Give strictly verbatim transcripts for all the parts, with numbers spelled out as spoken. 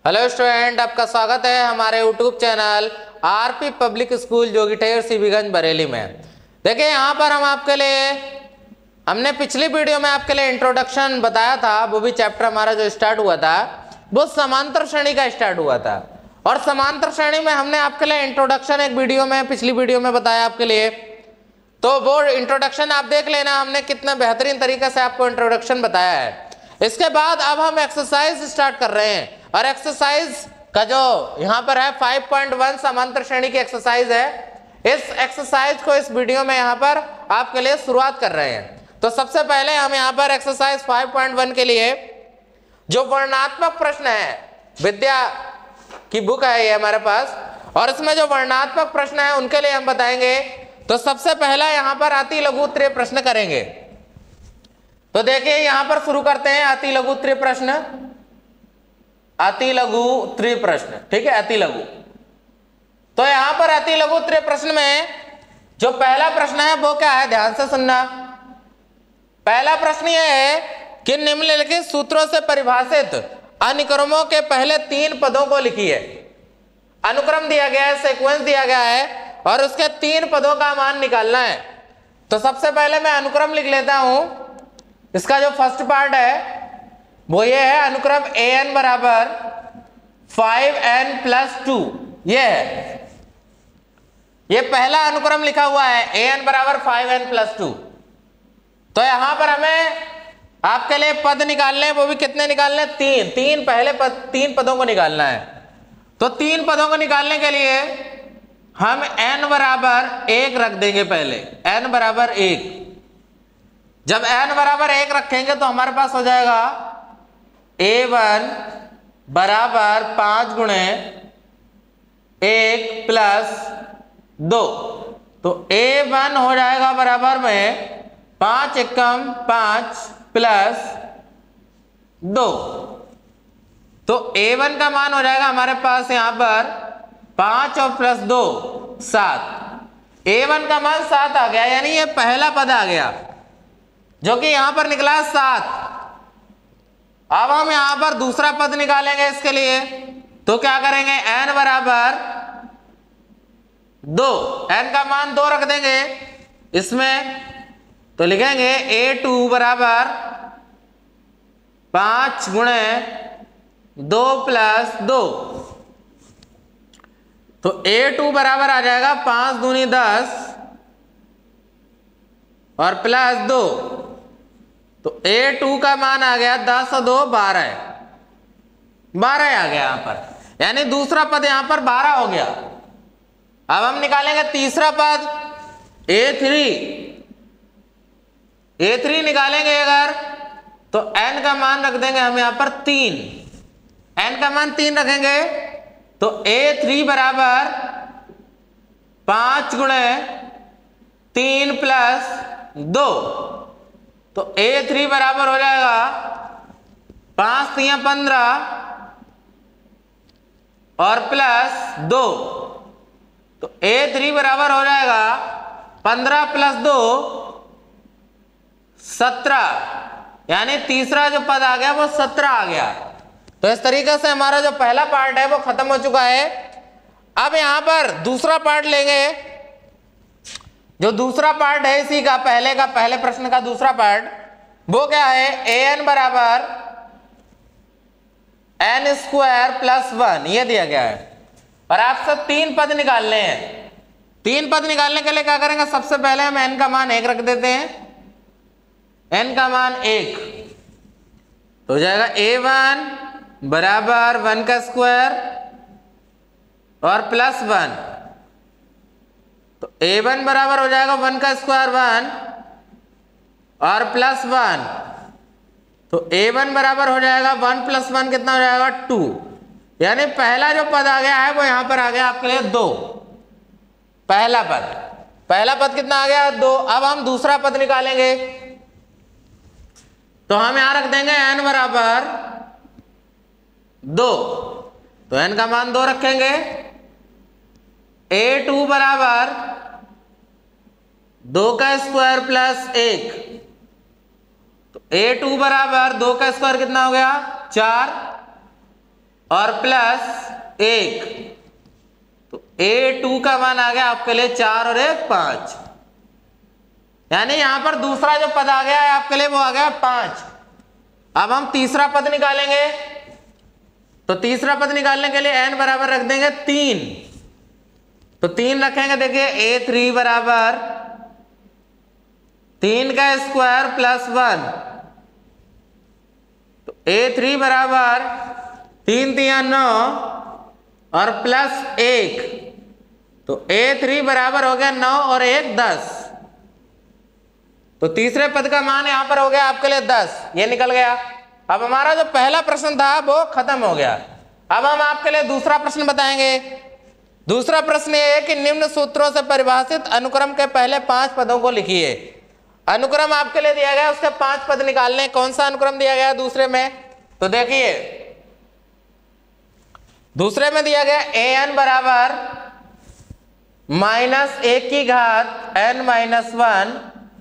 Hello student, आपका स्वागत है हमारे YouTube channel RP public school Jogither CB Ganj Bareilly में। देखिए यहाँ पर हम आपके लिए हमने पिछली वीडियो में आपके लिए इंट्रोडक्शन बताया था। वो भी चैप्टर हमारा जो स्टार्ट हुआ था वो समांतर श्रेणी का स्टार्ट हुआ था, और समांतर श्रेणी में हमने आपके लिए इंट्रोडक्शन एक वीडियो में पिछली वीडियो में बताया आपके लिए। तो वो इंट्रोडक्शन आप देख लेना, हमने कितना बेहतरीन तरीके से आपको इंट्रोडक्शन बताया है। इसके बाद अब हम एक्सरसाइज स्टार्ट कर रहे हैं, और एक्सरसाइज का जो यहाँ पर है फाइव पॉइंट वन समांतर श्रेणी की एक्सरसाइज है। इस एक्सरसाइज को इस वीडियो में यहाँ पर आपके लिए शुरुआत कर रहे हैं। तो सबसे पहले हम यहाँ पर एक्सरसाइज फाइव पॉइंट वन के लिए जो वर्णनात्मक प्रश्न है, विद्या की बुक है ये हमारे पास, और इसमें जो वर्णनात्मक प्रश्न है उनके लिए हम बताएंगे। तो सबसे पहला यहाँ पर अति लघु उत्तरीय प्रश्न करेंगे। तो देखिए यहाँ पर शुरू करते हैं अति लघु उत्तरीय प्रश्न। अति लघु उत्तरीय प्रश्न, ठीक है, अति लघु। तो यहां पर अति लघु उत्तरीय प्रश्न में जो पहला प्रश्न है वो क्या है, ध्यान से सुनना। पहला प्रश्न यह है कि निम्नलिखित सूत्रों से परिभाषित अनुक्रमों के पहले तीन पदों को लिखिए। अनुक्रम दिया गया है, सीक्वेंस दिया गया है, और उसके तीन पदों का मान निकालना है। तो सबसे पहले मैं अनुक्रम लिख लेता हूं। इसका जो फर्स्ट पार्ट है वो ये है, अनुक्रम ए एन बराबर फाइव एन प्लस टू। ये है, ये पहला अनुक्रम लिखा हुआ है, ए एन बराबर फाइव एन प्लस टू। तो यहां पर हमें आपके लिए पद निकालने हैं, वो भी कितने निकालने हैं, तीन। तीन पहले पद, तीन पदों को निकालना है। तो तीन पदों को निकालने के लिए हम n बराबर एक रख देंगे पहले, n बराबर एक। जब n बराबर एक रखेंगे तो हमारे पास हो जाएगा ए वन बराबर पांच गुणे एक प्लस दो। तो ए वन हो जाएगा बराबर में पांच एकम पांच प्लस दो। तो ए वन का मान हो जाएगा हमारे पास यहां पर पांच और प्लस दो सात। ए वन का मान सात आ गया, यानी ये पहला पद आ गया जो कि यहां पर निकला सात। अब हम यहां पर दूसरा पद निकालेंगे इसके लिए। तो क्या करेंगे, n बराबर दो, n का मान दो रख देंगे इसमें। तो लिखेंगे ए टू बराबर पांच गुणे दो प्लस दो। तो ए टू बराबर आ जाएगा पांच दूनी दस और प्लस दो। तो ए टू का मान आ गया दस और दो बारह, बारह आ गया यहां पर, यानी दूसरा पद यहां पर बारह हो गया। अब हम निकालेंगे तीसरा पद ए थ्री। ए थ्री निकालेंगे अगर तो n का मान रख देंगे हम यहां पर तीन। n का मान तीन रखेंगे तो ए थ्री बराबर पांच गुणे तीन प्लस दो। तो ए थ्री बराबर हो जाएगा पांच तीन पंद्रह और प्लस दो। तो ए थ्री बराबर हो जाएगा पंद्रह प्लस दो सत्रह, यानी तीसरा जो पद आ गया वो सत्रह आ गया। तो इस तरीके से हमारा जो पहला पार्ट है वो खत्म हो चुका है। अब यहां पर दूसरा पार्ट लेंगे। जो दूसरा पार्ट है इसी का, पहले का, पहले प्रश्न का दूसरा पार्ट, वो क्या है, ए एन बराबर एन स्क्वायर प्लस वन, ये दिया गया है। और आपसे तीन पद निकालने हैं। तीन पद निकालने के लिए क्या करेंगे, सबसे पहले हम एन का मान एक रख देते हैं। एन का मान एक तो हो जाएगा ए वन बराबर वन का स्क्वायर और प्लस वन। तो ए वन बराबर हो जाएगा वन का स्क्वायर वन और प्लस वन। तो ए वन बराबर हो जाएगा वन प्लस वन कितना हो जाएगा, टू। यानी पहला जो पद आ गया है वो यहां पर आ गया आपके लिए दो। पहला पद, पहला पद कितना आ गया, दो। अब हम दूसरा पद निकालेंगे। तो हम यहां रख देंगे n बराबर दो। तो n का मान दो रखेंगे। ए टू बराबर दो का स्क्वायर प्लस एक। तो ए टू बराबर दो का स्क्वायर कितना हो गया, चार। और प्लस एक, तो ए टू का मान आ गया आपके लिए चार और एक पांच, यानी यहां पर दूसरा जो पद आ गया है आपके लिए वो आ गया पांच। अब हम तीसरा पद निकालेंगे, तो तीसरा पद निकालने के लिए एन बराबर रख देंगे तीन, तो तीन रखेंगे, देखिए ए थ्री बराबर तीन का स्क्वायर प्लस वन, तो ए थ्री बराबर तीन तिया नौ और प्लस एक, तो ए थ्री बराबर हो गया नौ और एक दस, तो तीसरे पद का मान यहां पर हो गया आपके लिए दस, ये निकल गया। अब हमारा जो पहला प्रश्न था वो खत्म हो गया। अब हम आपके लिए दूसरा प्रश्न बताएंगे। दूसरा प्रश्न ये है कि निम्न सूत्रों से परिभाषित अनुक्रम के पहले पांच पदों को लिखिए। अनुक्रम आपके लिए दिया गया, उसके पांच पद निकालने। कौन सा अनुक्रम दिया गया दूसरे में, तो देखिए दूसरे में दिया गया ए एन बराबर माइनस एक की घात एन माइनस वन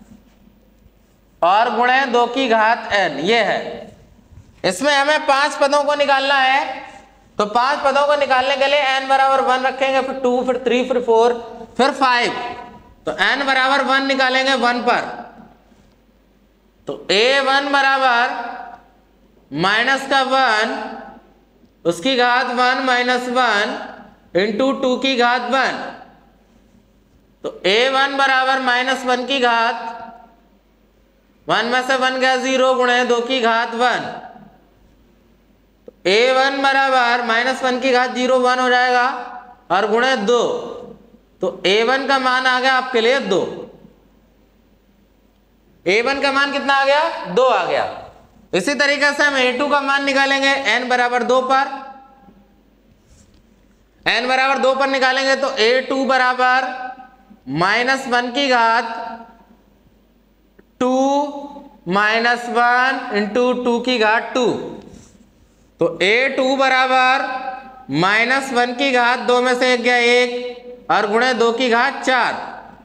और गुणे दो की घात एन, ये है। इसमें हमें पांच पदों को निकालना है, तो पांच पदों को निकालने के लिए एन बराबर वन रखेंगे, फिर टू, फिर थ्री, फिर फोर, फिर फाइव, तो एन बराबर वन निकालेंगे वन पर, तो ए वन बराबर माइनस का वन उसकी घात one minus one into two की घात वन, तो ए वन बराबर माइनस वन की घात वन में से वन गया जीरो गुणे दो की घात वन, तो ए वन बराबर माइनस वन की घात जीरो वन हो जाएगा और गुणे दो, तो ए वन का मान आ गया आपके लिए दो। ए वन का मान कितना आ गया, दो आ गया। इसी तरीके से हम ए टू का मान निकालेंगे एन बराबर दो पर, एन बराबर दो पर निकालेंगे तो ए टू बराबर माइनस वन की घात two minus one into two की घात टू, तो ए टू बराबर माइनस वन की घात दो में से एक गया एक और गुणे दो की घात चार,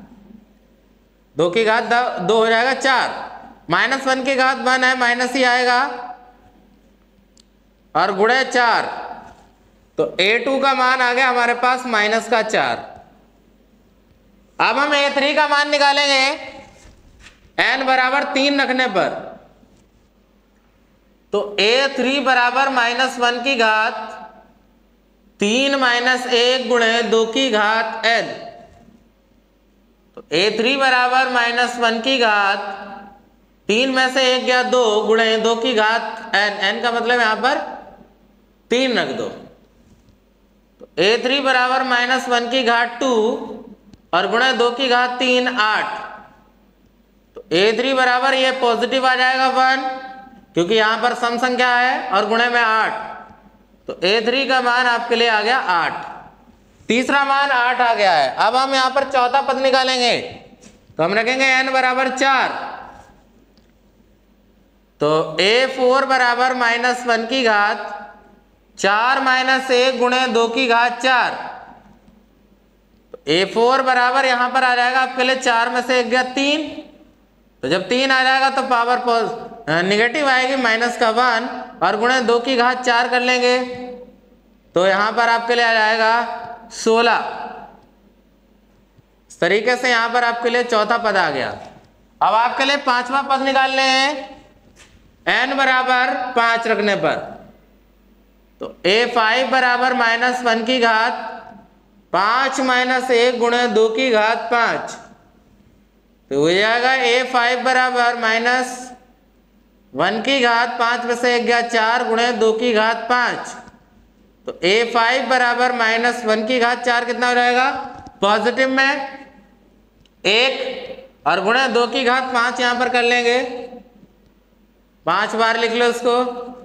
दो की घात दो हो जाएगा चार, माइनस वन की घात वन है माइनस ही आएगा और गुणे चार, तो ए टू का मान आ गया हमारे पास माइनस का चार। अब हम ए थ्री का मान निकालेंगे एन बराबर तीन रखने पर, तो ए थ्री बराबर माइनस वन की घात तीन माइनस एक गुणे दो की घात एन, तो ए थ्री बराबर माइनस वन की घात तीन में से एक गया दो गुणे दो की घात एन, एन का मतलब यहां पर तीन रख दो, तो ए थ्री बराबर माइनस वन की घात टू और गुणे दो की घात तीन आठ, तो ए थ्री बराबर ये पॉजिटिव आ जाएगा वन क्योंकि यहां पर सम संख्या है और गुणे में आठ, तो ए थ्री का मान आपके लिए आ गया आठ। तीसरा मान आठ आ गया है। अब हम यहां पर चौथा पद निकालेंगे, तो हम रखेंगे एन बराबर चार, तो ए फोर बराबर माइनस वन की घात चार माइनस एक गुणे दो की घात चार, तो ए फोर बराबर यहां पर आ जाएगा आपके लिए चार में से एक गया तीन, तो जब तीन आ जाएगा तो पावर निगेटिव आएगी माइनस का वन और गुणे दो की घात चार कर लेंगे, तो यहां पर आपके लिए आ जाएगा सोलह। इस तरीके से यहां पर आपके लिए चौथा पद आ गया। अब आपके लिए पांचवा पद निकालने हैं एन बराबर पांच रखने पर, तो ए फाइव बराबर माइनस वन की घात पांच माइनस एक गुणे दो की घात पांच, तो हो जाएगा ए फाइव बराबर माइनस वन की घात पांच में से एक गया चार गुणे दो की घात पांच, तो ए फाइव बराबर माइनस वन की घात चार कितना हो जाएगा, पॉजिटिव में एक और गुणे दो की घात पांच यहां पर कर लेंगे, पांच बार लिख लो इसको,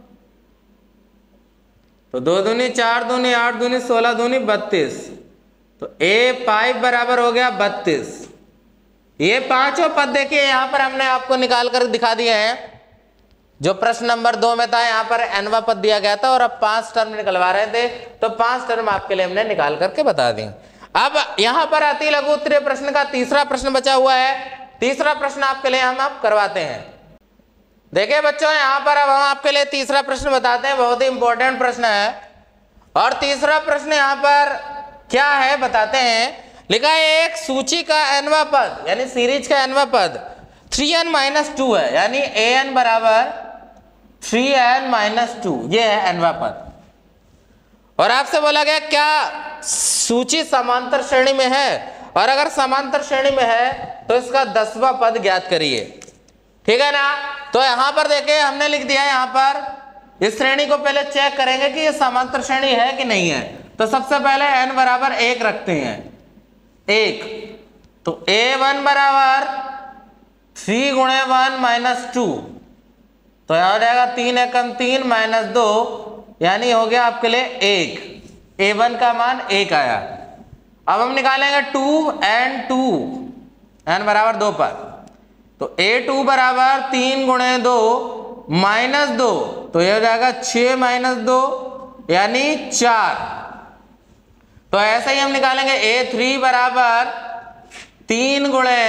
तो दो दूनी चार दूनी आठ दूनी सोलह दूनी बत्तीस, तो ए फाइव बराबर हो गया बत्तीस। ये पांचों पद देखिए यहां पर हमने आपको निकाल कर दिखा दिए हैं। जो प्रश्न नंबर दो में था यहाँ पर एनवा पद दिया गया था और अब पांच टर्म निकलवा रहे थे, तो पांच टर्म आपके लिए हमने निकाल करके बता दी। अब यहाँ पर अति लघु उत्तरीय प्रश्न का तीसरा प्रश्न बचा हुआ है। तीसरा प्रश्न आपके लिए हम आप करवाते हैं। देखिए बच्चों, यहाँ पर अब हम आपके लिए तीसरा प्रश्न बताते हैं। बहुत ही इंपॉर्टेंट प्रश्न है। और तीसरा प्रश्न यहाँ पर क्या है बताते हैं। लिखा है एक सूची का एनवा पद यानी सीरीज का एनवा पद थ्री एन माइनस टू है, यानी ए एन बराबर थ्री एन माइनस टू, ये है एनवा पद। और आपसे बोला गया क्या सूची समांतर श्रेणी में है, और अगर समांतर श्रेणी में है तो इसका दसवां पद ज्ञात करिए। ठीक है ना। तो यहां पर देखिए हमने लिख दिया, यहां पर इस श्रेणी को पहले चेक करेंगे कि ये समांतर श्रेणी है कि नहीं है। तो सबसे पहले n बराबर एक रखते हैं, एक, तो ए वन बराबर थ्री गुणे वन माइनस टू, तो यहां हो जाएगा तीन एकम तीन माइनस दो, यानी हो गया आपके लिए एक। ए वन का मान एक आया। अब हम निकालेंगे टू एंड टू, एन बराबर दो पर, तो ए टू बराबर तीन गुणे दो माइनस दो, तो ये हो जाएगा छः माइनस दो यानी चार। तो ऐसे ही हम निकालेंगे ए थ्री बराबर तीन गुणे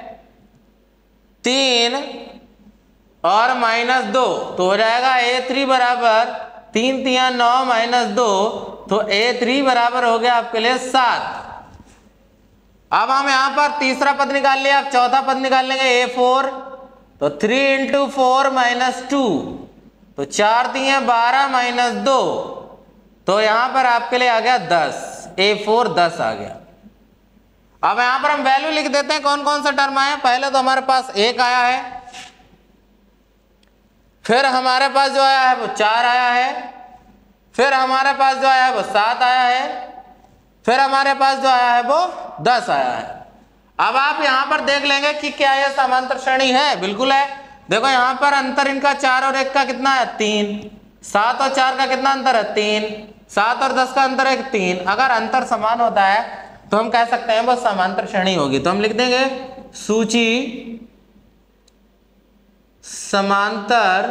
तीन और माइनस दो, तो हो जाएगा ए थ्री बराबर तीन तिया नौ माइनस दो, तो ए थ्री बराबर हो गया आपके लिए सात। अब हम यहां पर तीसरा पद निकाल लिया, अब चौथा पद निकाल लेंगे ए फोर, तो three into four minus two, तो चार दिए बारह माइनस दो, तो यहां पर आपके लिए आ गया दस, ए फोर दस आ गया। अब यहां पर हम वैल्यू लिख देते हैं कौन कौन सा टर्म आया। पहले तो हमारे पास एक आया है, फिर हमारे पास जो आया है वो चार आया है, फिर हमारे पास जो आया है वो सात आया है, फिर हमारे पास जो आया है वो दस आया है। अब आप यहां पर देख लेंगे कि क्या यह समांतर श्रेणी है। बिल्कुल है। देखो यहां पर अंतर इनका चार और एक का कितना है, तीन। सात और चार का कितना अंतर है, तीन। सात और दस का अंतर है तीन। अगर अंतर समान होता है तो हम कह सकते हैं वो समांतर श्रेणी होगी। तो हम लिख देंगे सूची समांतर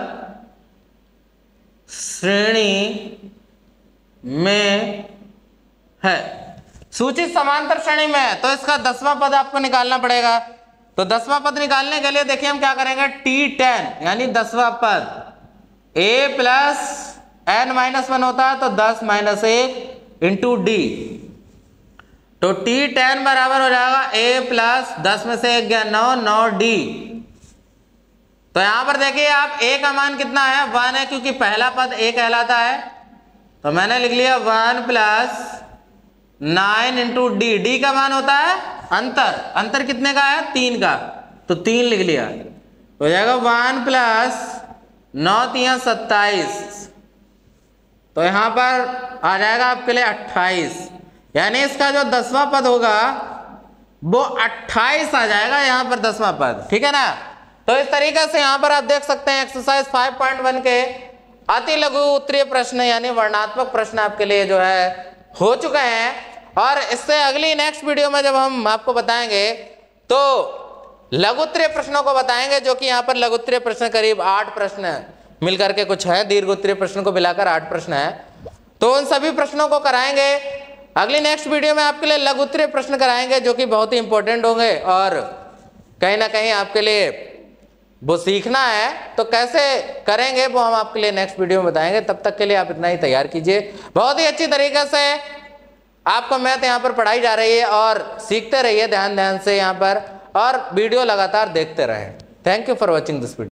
श्रेणी में है। सूची समांतर श्रेणी में है तो इसका दसवां पद आपको निकालना पड़ेगा। तो दसवां पद निकालने के लिए देखिए हम क्या करेंगे, टी टेन यानी दसवां पद A plus N minus one होता है, तो दस माइनस एक इंटू डी, तो टी टेन बराबर हो जाएगा ए प्लस दस में से एक गया नौ, नौ डी। तो यहां पर देखिए आप ए का मान कितना है, वन है, क्योंकि पहला पद ए कहलाता है। तो मैंने लिख लिया one plus nine into D, D का मान होता है अंतर, अंतर कितने का है, तीन का, तो तीन लिख लिया। तो हो जाएगा वन प्लस नौ तिया सत्ताईस, तो यहां पर आ जाएगा आपके लिए अट्ठाईस, यानी इसका जो दसवां पद होगा वो अट्ठाईस आ जाएगा यहां पर दसवां पद। ठीक है ना। तो इस तरीके से यहां पर आप देख सकते हैं एक्सरसाइज फाइव पॉइंट वन के अति लघु उत्तरीय प्रश्न यानी वर्णात्मक प्रश्न आपके लिए जो है हो चुके हैं। और इससे अगली नेक्स्ट वीडियो में जब हम आपको बताएंगे तो लघुत्तरीय प्रश्नों को बताएंगे, जो कि यहाँ पर लघुत्तरीय प्रश्न करीब आठ प्रश्न मिलकर के कुछ है, दीर्घोत्तरीय प्रश्न को मिलाकर आठ प्रश्न है। तो उन सभी प्रश्नों को कराएंगे अगली नेक्स्ट वीडियो में। आपके लिए लघुत्तरीय प्रश्न कराएंगे जो कि बहुत ही इंपॉर्टेंट होंगे और कहीं ना कहीं आपके लिए वो सीखना है, तो कैसे करेंगे वो हम आपके लिए नेक्स्ट वीडियो में बताएंगे। तब तक के लिए आप इतना ही तैयार कीजिए। बहुत ही अच्छी तरीके से आपको मैथ यहाँ पर पढ़ाई जा रही है और सीखते रहिए ध्यान ध्यान से यहाँ पर, और वीडियो लगातार देखते रहें। Thank you for watching this video.